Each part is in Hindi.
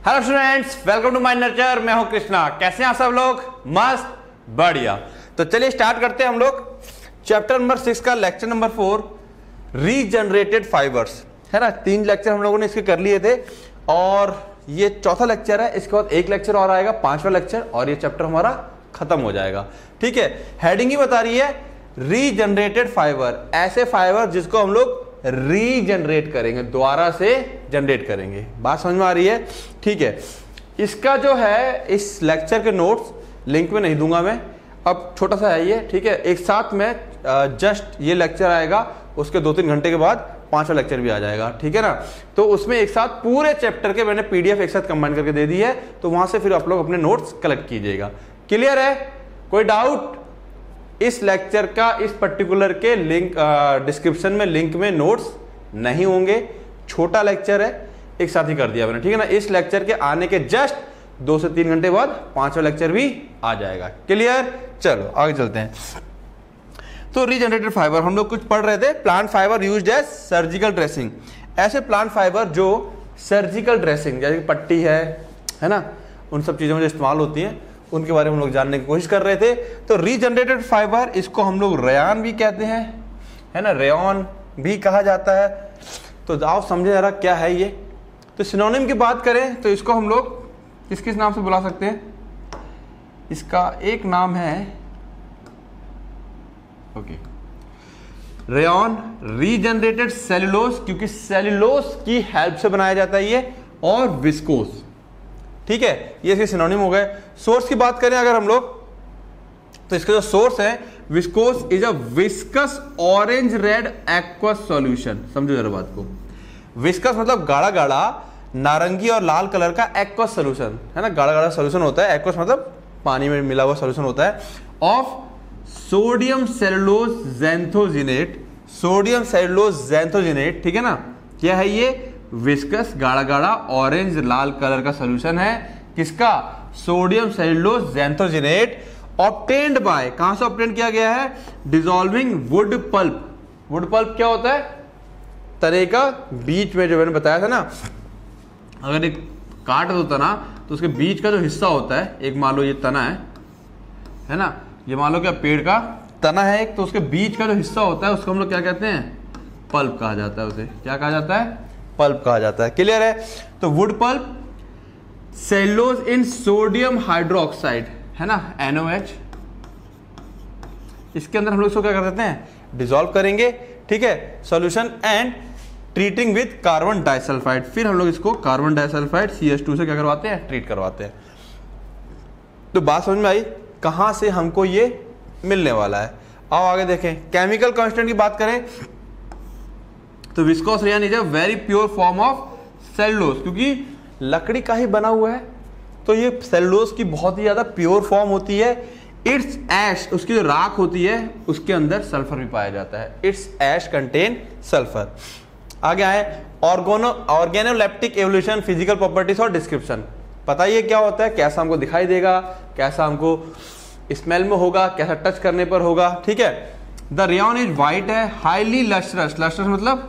Hello students, welcome to my nurture. मैं हूं कृष्णा। कैसे हैं आप सब लोग? मस्त, बढ़िया। तो चलिए स्टार्ट करते हैं हम लोग चैप्टर नंबर 6 का लेक्चर नंबर 4, रीजनरेटेड फाइबर्स, है ना। 3 लेक्चर हम लोगों ने इसके कर लिए थे और ये चौथा लेक्चर है। इसके बाद एक लेक्चर और आएगा, 5वां लेक्चर, और ये चैप्टर हमारा खत्म हो जाएगा। ठीक है, हेडिंग ही बता रही है रीजनरेटेड फाइबर, ऐसे फाइबर जिसको हम लोग रीजनरेट करेंगे, दोबारा से जनरेट करेंगे। बात समझ में आ रही है? ठीक है, इसका जो है इस लेक्चर के नोट्स लिंक में नहीं दूंगा मैं, अब छोटा सा है ये। ठीक है, एक साथ में जस्ट ये लेक्चर आएगा, उसके 2-3 घंटे के बाद 5वां लेक्चर भी आ जाएगा। ठीक है ना। तो उसमें एक साथ पूरे चैप्टर के मैंने पीडीएफ एक साथ कंबाइन करके दे दी है, तो वहां से फिर आप लोग अपने नोट्स कलेक्ट कीजिएगा। क्लियर है? कोई डाउट? इस लेक्चर का इस पर्टिकुलर के लिंक डिस्क्रिप्शन में लिंक में नोट्स नहीं होंगे। छोटा लेक्चर है, एक साथ ही कर दिया मैंने। ठीक है ना। इस लेक्चर के आने के जस्ट 2 से 3 घंटे बाद 5वां लेक्चर भी आ जाएगा। क्लियर? चलो आगे चलते हैं। तो रीजनरेटेड फाइबर हम लोग कुछ पढ़ रहे थे। Plant fibre used as surgical dressing, ऐसे प्लांट फाइबर जो सर्जिकल ड्रेसिंग जैसे कि पट्टी है ना, उन सब चीजों में जो इस्तेमाल होती है उनके बारे में हम लोग जानने की कोशिश कर रहे थे। तो रीजनरेटेड फाइबर, इसको हम लोग रेयॉन भी कहते हैं, है ना, रेयॉन भी कहा जाता है। तो आओ समझे जरा क्या है ये। तो सिनोनिम की बात करें तो इसको हम लोग किस किस नाम से बुला सकते हैं? इसका एक नाम है रेयॉन रीजनरेटेड सेल्यूलोज, क्योंकि सेल्यूलोज की हेल्प से बनाया जाता है ये, और विस्कोस। ठीक है, ये इसके सिनोनिम हो गए। सोर्स की बात करें अगर हम लोग, तो इसका जो सोर्स है, viscose is a viscous orange red aqueous solution. समझो जरा बात को। विस्कस मतलब गाढ़ा गाढ़ा नारंगी और लाल कलर का एक्वस सॉल्यूशन, है ना, गाढ़ा गाढ़ा सॉल्यूशन होता है। एक्वस मतलब पानी में मिला हुआ सॉल्यूशन होता है। Of sodium cellulose xanthogenate, sodium cellulose xanthogenate. ठीक है ना। क्या है ये? विस्कस गाढ़ा गाढ़ा ऑरेंज लाल कलर का सॉल्यूशन है। किसका? Sodium cellulose xanthogenate. Obtained by, कहां से ऑब्टेन किया गया है? Dissolving wood pulp. Wood pulp क्या होता है? तने का बीच में, जो मैंने बताया था ना, अगर एक काट दो तना तो उसके बीच का जो हिस्सा होता है, एक मान लो ये तना है ना, ये मान लो क्या पेड़ का तना है एक, तो उसके बीच का जो हिस्सा होता है उसको हम लोग क्या कहते हैं? पल्प कहा जाता है। उसे क्या कहा जाता है? पल्प कहा जाता है। क्लियर है? तो wood pulp, cellulose in sodium hydroxide, है ना, NaOH, इसके अंदर हम लोग इसको क्या कर देते हैं? डिसॉल्व करेंगे। ठीक है, solution, and treating with carbon disulphide. फिर हम लोग इसको कार्बन डाइसल्फाइड CH2 से क्या करवाते हैं? ट्रीट करवाते हैं। तो बात समझ में आई कहां से हमको ये मिलने वाला है। आओ आगे देखें। केमिकल कांस्टेंट की बात करें तो viscose rayon is a very pure form of cellulose, क्योंकि लकड़ी का ही बना हुआ है तो ये सेलुलोज की बहुत ही ज्यादा प्योर फॉर्म होती है। इट्स ऐश, उसकी जो राख होती है उसके अंदर सल्फर भी पाया जाता है। Its ash contain sulphur. आगे आए ऑर्गेनोलेप्टिक एवोल्यूशन, फिजिकल प्रॉपर्टीज और डिस्क्रिप्शन। पता ही क्या होता है, कैसा हमको दिखाई देगा, कैसा हमको स्मेल में होगा, कैसा टच करने पर होगा। ठीक है। द रेयॉन इज वाइट है, हाईली लस्ट्रस, लस्ट्रस मतलब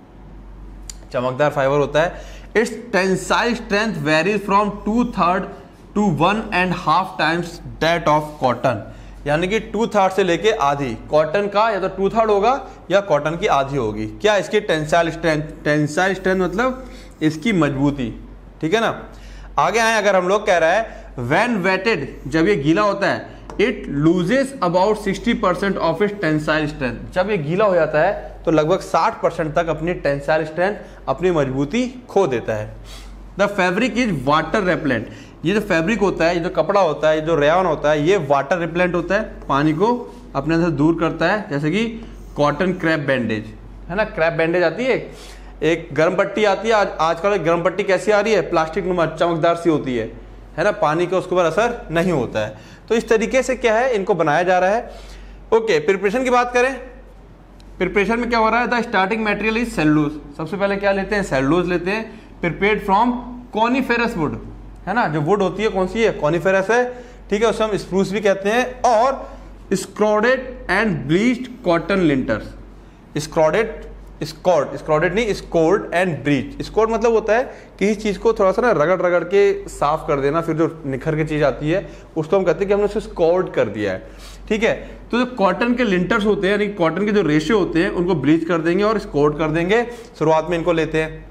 चमकदार फाइबर होता है। Its tensile strength varies from 2/3 to 1.5 times that of cotton, यानी कि 2/3 से लेके आधी। कॉटन का या तो 2/3 होगा या कॉटन की आधी होगी। क्या? इसकी टेंसाइल स्ट्रेंथ। टेंसाइल स्ट्रेंथ मतलब इसकी मजबूती। ठीक है ना। आगे आए अगर हम लोग कह रहा है व्हेन वेटेड, जब ये गीला होता है, it loses about 60% of its tensile strength. जब ये गीला हो जाता है तो लगभग 60% तक अपनी टेंसाइल स्ट्रेंथ, अपनी मजबूती खो देता है। The fabric is water repellent, ये जो फैब्रिक होता है, ये जो कपड़ा होता है, ये जो रेयॉन होता है, ये वाटर रिपेलेंट होता है, पानी को अपने अंदर दूर करता है। जैसे कि कॉटन क्रैप बैंडेज, है ना, क्रैप बैंडेज आती है, एक गर्म पट्टी आती है। आजकल गर्म पट्टी कैसी आ रही है? प्लास्टिक नुमा चमकदार सी होती है ना, पानी का उसके ऊपर असर नहीं होता है। तो इस तरीके से क्या है, इनको बनाया जा रहा है। ओके, प्रिपरेशन की बात करें, प्रिपरेशन में क्या हो रहा है? The starting material is cellulose. सबसे पहले क्या लेते हैं? सेलुलोज लेते हैं, प्रिपेयर्ड फ्रॉम कॉनिफेरस वुड, है ना, जो वुड होती है कौन सी है? कॉनिफेरस है। ठीक है, उसे हम स्प्रूस भी कहते हैं। और scoured and bleached cotton linters, स्क्रॉडेड स्कॉर्डेड नहीं, स्कोर्ड एंड ब्रीच। स्कोर्ड मतलब होता है किसी चीज को थोड़ा सा ना रगड़ रगड़ के साफ कर देना, फिर जो निखर के चीज आती है उसको हम कहते हैं कि हमने उसको स्कॉर्ड कर दिया है, ठीक है। तो जो कॉटन के लिंटर्स होते हैं, यानी कॉटन के जो रेशे होते हैं, उनको ब्लीच कर देंगे और स्कोर्ड कर देंगे। शुरुआत में इनको लेते हैं।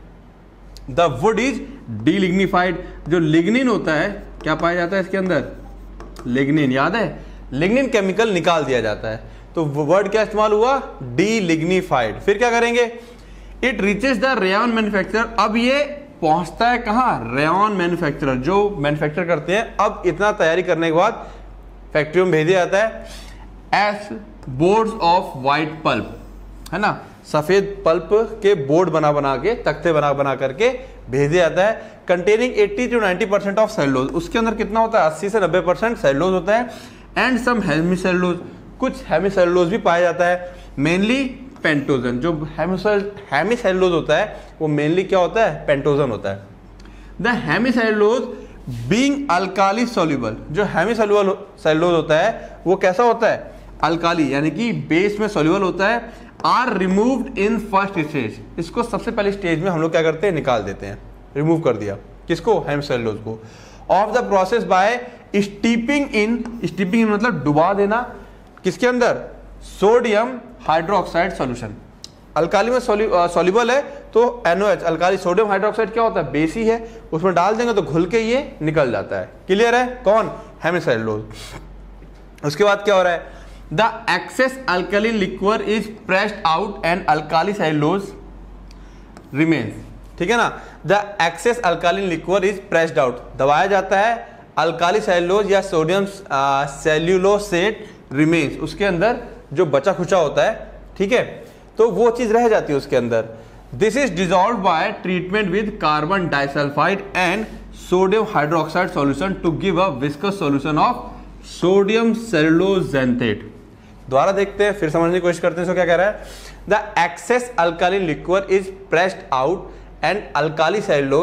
The wood is delignified. जो लिग्निन होता है, क्या पाया जाता है इसके अंदर? लिग्निन, याद है? लिग्निन केमिकल निकाल दिया जाता है। तो वर्ड क्या इस्तेमाल हुआ? डीलिग्निफाइड। फिर क्या करेंगे? It reaches the rayon manufacturer. अब ये पहुंचता है कहां? रेयन मैन्युफैक्चरर, जो मैन्युफैक्चर करते हैं। अब इतना तैयारी करने के बाद फैक्ट्री में भेज दिया जाता है as boards of white pulp, है ना, सफेद पल्प के बोर्ड बना बना के, तख्ते बना बना करके भेज दिया जाता है, कंटेनिंग 80 to 90% ऑफ सेलुलोज। उसके अंदर कितना होता है? 80 से 90% सेलुलोज होता है, एंड सम हेमिसेलुलोज, कुछ हेमिसेलुलोज भी पाया जाता है, मेनली पेंटोजन। जो हेमिसेलुलोज होता है वो मेनली क्या होता है? पेंटोजन होता है। The hemicellulose being alkali soluble. जो हेमिसेलुलोज होता है वो कैसा होता है? अल्काली, यानी कि बेस में सोल्यूबल होता है। Are removed in first stage. इसको सबसे पहले स्टेज में हम लोग क्या करते हैं? निकाल देते हैं, रिमूव कर दिया। किसको? हेमिसेलुलोज को। Of the process by steeping in. Steeping in मतलब डुबा देना। किसके अंदर? Sodium hydroxide solution. अल्काली में सॉल्युबल है तो NOH, अल्काली सोडियम हाइड्रोक्साइड क्या होता है? बेस ही है, उसमें डाल देंगे तो घुल के ये निकल जाता है। क्लियर है? कौन? हेमिसेलुलोज। उसके बाद क्या हो रहा है? The excess alkaline liquor is pressed out and alkali cellulose remains. ठीक है ना? The excess alkaline liquor is pressed out, दबाया जाता है, अल्काली सेलुलोज या सोडियम सेल्यूलोसेट रिमेन्स, उसके अंदर जो बचा खुचा होता है, ठीक है, तो वो चीज रह जाती है उसके अंदर। This is dissolve by treatment with carbon disulphide and sodium hydroxide solution to give a viscous solution of sodium cellulose xanthate. दोबारा देखते हैं, फिर समझने की कोशिश करते हैं। इसको क्या कह रहा है? The excess alkaline liquor is pressed out and alkali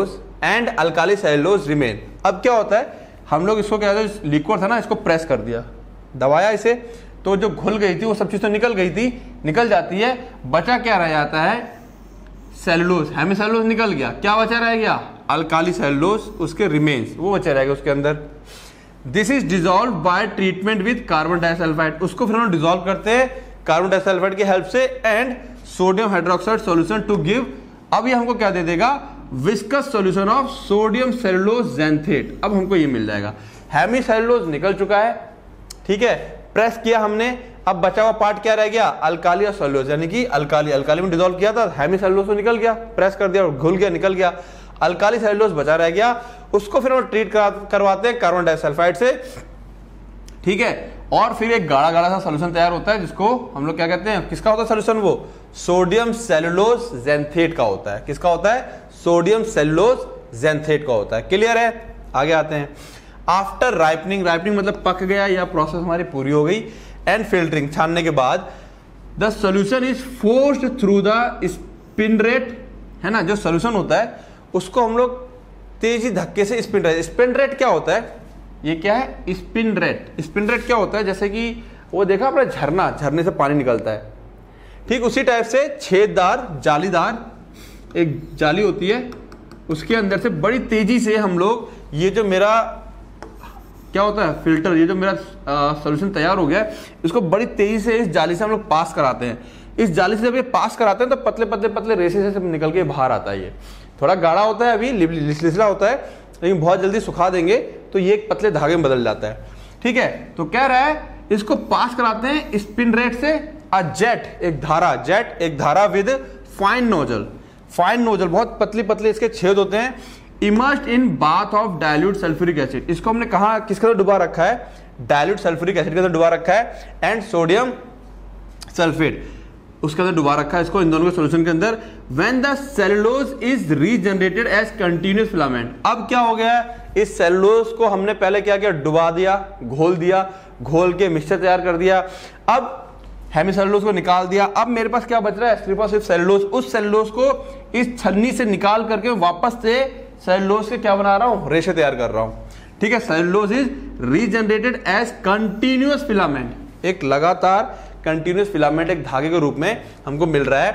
cellulose remain. अब क्या होता है? हम लोग इसको क्या कहते हैं? लिक्वर था ना, इसको प्रेस कर दिया, दबाया इसे, तो जो घुल गई थी वो सब चीज तो निकल गई थी, निकल जाती है। बचा क्या रह जाता है? सेलुलोज, हेमिसेलुलोज निकल गया, क्या बचा रह गया? अल्काली सेलुलोज, उसके रिमेन्स वो बचा रहेगा उसके अंदर। This is dissolve by treatment with carbon disulphide. उसको फिर हम डिजॉल्व करते हैं कार्बन डाइसल्फाइड की हेल्प से and sodium hydroxide solution to give. अब ये हमको क्या दे देगा? Viscous solution of sodium cellulose xanthate. अब हमको ये मिल जाएगा। हेमिसेलुलोज निकल चुका है, ठीक है, प्रेस किया हमने। अब बचा हुआ पार्ट क्या रह गया? अल्काली और सेलुलोज, यानी कि अल्काली में डिजॉल्व किया था, हेमिसेलुलोज तो निकल गया, प्रेस कर दिया और घुल गया, निकल गया। अल्काली सेलुलोज बचा रह गया, उसको फिर हम ट्रीट करवाते हैं कार्बन डाइसल्फाइड से, ठीक है। और फिर एक गाढ़ा गाढ़ा सा सॉल्यूशन तैयार होता है, जिसको हम लोग क्या कहते हैं? किसका होता है सॉल्यूशन? वो सोडियम सेल्यूलोजेंथेट का होता है। किसका होता है? सोडियम सेल्यूलोजेंथेट का होता है। क्लियर है? आगे आते हैं। आफ्टर राइपनिंग, राइपनिंग मतलब पक गया या प्रोसेस हमारी पूरी हो गई, एंड फिल्टरिंग, छानने के बाद the solution is forced through the spinneret, है ना, जो सॉल्यूशन होता है उसको हम लोग तेजी धक्के से स्पिन रेट क्या होता है? ये क्या है? स्पिन रेट क्या होता है? जैसे कि वो देखा आपने झरना, झरने से पानी निकलता है, ठीक उसी टाइप से छेददार जालीदार एक जाली होती है, उसके अंदर से बड़ी तेजी से हम लोग ये जो मेरा क्या होता है फिल्टर, ये जो मेरा सॉल्यूशन तैयार हो गया है, इसको बड़ी तेजी से इस जाली से हम लोग पास कराते हैं। इस जाली से जब ये पास कराते हैं तो पतले पतले पतले रेसे से निकल के बाहर आता है। ये थोड़ा गाढ़ा होता है, अभी लिसला होता है, लेकिन बहुत जल्दी सुखा देंगे तो ये एक पतले धागे में बदल जाता है, ठीक है। तो कह रहा है इसको पास कराते हैं स्पिन रेट से, जेट एक धारा विद फाइन नोजल, बहुत पतली पतले इसके छेद होते हैं, immersed in bath of dilute sulphuric acid. इसको हमने कहा किसके अंदर डुबा रखा है? डाइल्यूट सल्फ्यूरिक एसिड के अंदर डुबा रखा है, एंड सोडियम सल्फेट उसके अंदर डुबा रखा है इसको, इन दोनों के सॉल्यूशन के अंदर। When the cellulose is regenerated as continuous filament. अब क्या हो गया? इस सेलुलोज को हमने पहले क्या किया? डुबा दिया, घोल के मिक्सचर तैयार कर दिया। अब हेमिसेलुलोज को निकाल दिया, अब मेरे पास क्या बच रहा है? सिर्फ और सिर्फ सेलुलोज। उस सेलुलोज को इस छन्नी से निकाल करके वापस से सेलुलोज के क्या बना रहा हूं? रेशे तैयार कर रहा हूं, ठीक है। Cellulose is regenerated as continuous filament, एक लगातार कंटिन्यूअस फिलामेंट, एक धागे के रूप में हमको मिल रहा है।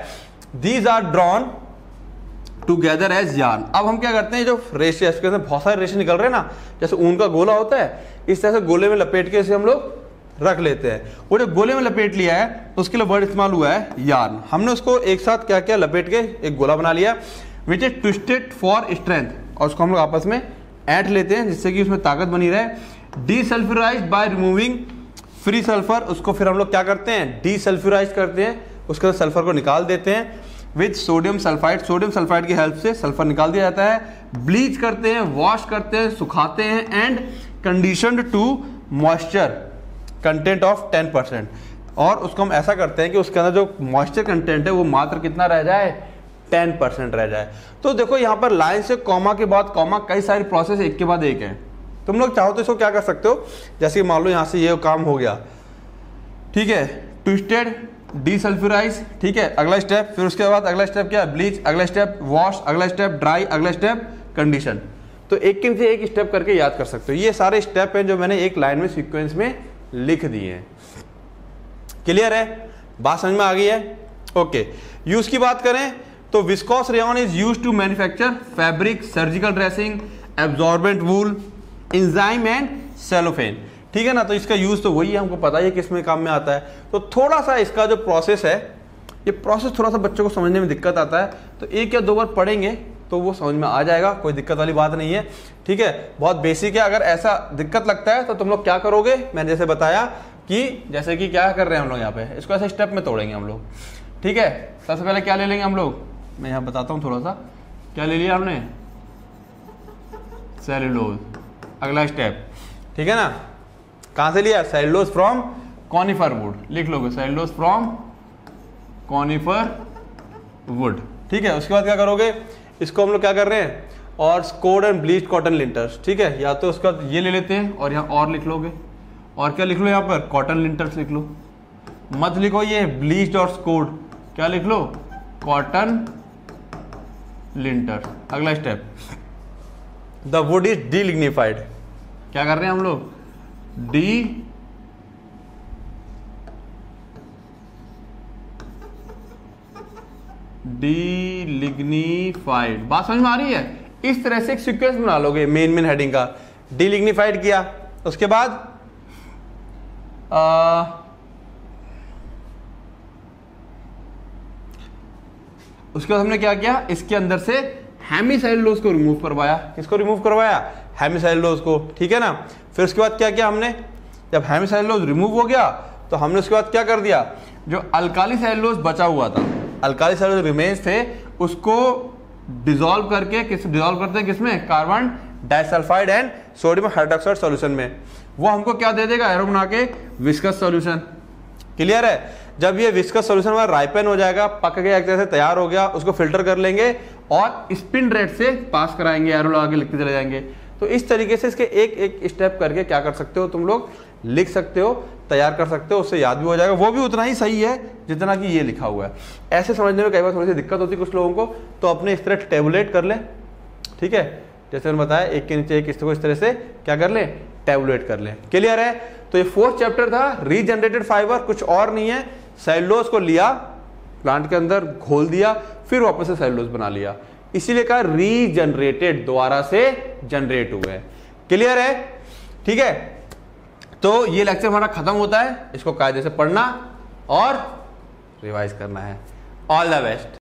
These are drawn together as yarn. अब हम क्या करते हैं, जो रेशे इसके अंदर बहुत सारे रेशे निकल रहे हैं ना, जैसे ऊन का गोला होता है, इस तरह से गोले में लपेट के इसे हम लोग रख लेते हैं। वो जो गोले में लपेट लिया है तो उसके लिए वर्ड इस्तेमाल हुआ है यार्न। हमने उसको एक साथ क्या किया, लपेट के एक गोला बना लिया which is twisted for strength, और उसको हम लोग आपस में ऐंठ लेते हैं जिससे कि उसमें ताकत बनी रहे। Desulphurised by removing free sulphur, उसको फिर हम लोग क्या करते हैं, डीसल्फ्यूराइज करते हैं, उसके अंदर सल्फर को निकाल देते हैं with sodium sulphide. Sodium sulphide की हेल्प से सल्फर निकाल दिया जाता है। ब्लीच करते हैं, वॉश करते हैं, सुखाते हैं and conditioned to moisture content of 10%, और उसको हम ऐसा करते हैं कि उसके अंदर जो मॉइस्चर कंटेंट है वो मात्र कितना रह जाए, 10% रह जाए। तो देखो यहाँ पर लाइन से कॉमा के बाद कॉमा, कई सारी प्रोसेस एक के बाद एक है। तुम लोग चाहो तो इसको क्या कर सकते हो, जैसे कि मान लो यहाँ से ये काम हो गया, ठीक है, ट्विस्टेड, डीसल्फ्यूराइज, ठीक है, अगला स्टेप, फिर उसके बाद अगला स्टेप क्या, ब्लीच, अगला स्टेप वॉश, अगला स्टेप ड्राई, अगला स्टेप कंडीशन। तो एक से एक स्टेप करके याद कर सकते हो। ये सारे स्टेप हैं जो मैंने एक लाइन में सीक्वेंस में लिख दिए हैं। क्लियर है, बात समझ में आ गई है? ओके। यूज की बात करें तो viscose rayon is used to manufacture fabric, surgical dressing, absorbent wool, enzyme and cellophane, ठीक है ना। तो इसका यूज तो वही है, हमको पता ही है किस में काम में आता है। तो थोड़ा सा इसका जो प्रोसेस है, ये प्रोसेस थोड़ा सा बच्चों को समझने में दिक्कत आता है, तो एक या दो बार पढ़ेंगे तो वो समझ में आ जाएगा, कोई दिक्कत वाली बात नहीं है, ठीक है, बहुत बेसिक है। अगर ऐसा दिक्कत लगता है तो तुम लोग क्या करोगे, मैंने जैसे बताया कि जैसे कि क्या कर रहे हैं हम लोग यहाँ पे, इसको ऐसे स्टेप में तोड़ेंगे हम लोग, ठीक है। सबसे पहले क्या ले लेंगे हम लोग, मैं यहाँ बताता हूँ थोड़ा सा, क्या ले लिया हमने, सेलुलोज, अगला स्टेप, ठीक है ना, कहाँ से लिया, सेलुलोज फ्रॉम कॉनिफर वुड, लिख लोगे सेलुलोज फ्रॉम कॉनिफर वुड, ठीक है। उसके बाद क्या करोगे, इसको हम लोग क्या कर रहे हैं, और scoured and bleached cotton linters, ठीक है, या तो उसका ये ले लेते हैं और यहाँ और लिख लोगे, और क्या लिख लो यहाँ पर, कॉटन लिंटर्स लिख लो, मत लिखो ये ब्लीच्ड और स्कोर्ड, क्या लिख लो, कॉटन लिंटर्स। अगला step, the wood is delignified, क्या कर रहे हैं हम लोग, डीलिग्निफाइड। बात समझ में आ रही है? इस तरह से एक सीक्वेंस बना लोगे मेन हेडिंग का, डीलिग्निफाइड किया, उसके बाद उसके बाद हमने क्या किया, इसके अंदर से हेमीसेलुलोज को रिमूव करवाया। किसको रिमूव करवाया, हेमीसेलुलोज को, ठीक है ना। फिर उसके बाद क्या किया हमने, जब हेमीसेलुलोज रिमूव हो गया तो हमने उसके बाद क्या कर दिया, जो अल्काली सेलुलोज बचा हुआ था, अल्काली सेलुलोज रिमेन्स थे, उसको डिसॉल्व करके डिसॉल्व करते हैं किसमें, carbon disulphide and sodium hydroxide solution में। वो हमको क्या दे देगा, एरो बना के विस्कस सॉल्यूशन। क्लियर है? जब ये विस्कस सॉल्यूशन हमारा राइपन हो जाएगा, पक गया, एक तरह से तैयार हो गया, उसको फिल्टर कर लेंगे और स्पिन रेट से पास कराएंगे, एरो लगा के लिखते चले जाएंगे। तो इस तरीके से इसके एक एक स्टेप करके क्या कर सकते हो, तुम लोग लिख सकते हो, तैयार कर सकते हो, उससे याद भी हो जाएगा। वो भी उतना ही सही है जितना कि ये लिखा हुआ है। ऐसे समझने में कई बार थोड़ी सी दिक्कत होती है कुछ लोगों को, तो अपने इस तरह टेबुलेट कर ले, ठीक है, जैसे मैंने बताया, एक के नीचे एक इसको इस तरह से क्या कर ले, टेबुलेट कर ले। क्लियर है? तो ये 4th चैप्टर था, रीजनरेटेड फाइबर, कुछ और नहीं है। सेलुलोज को लिया, प्लांट के अंदर घोल दिया, फिर वापस से सेलुलोज बना लिया, इसीलिए कहा रीजनरेटेड, दोबारा से जनरेट हुए। क्लियर है? ठीक है, तो ये लेक्चर हमारा खत्म होता है। इसको कायदे से पढ़ना और रिवाइज करना है। All the best.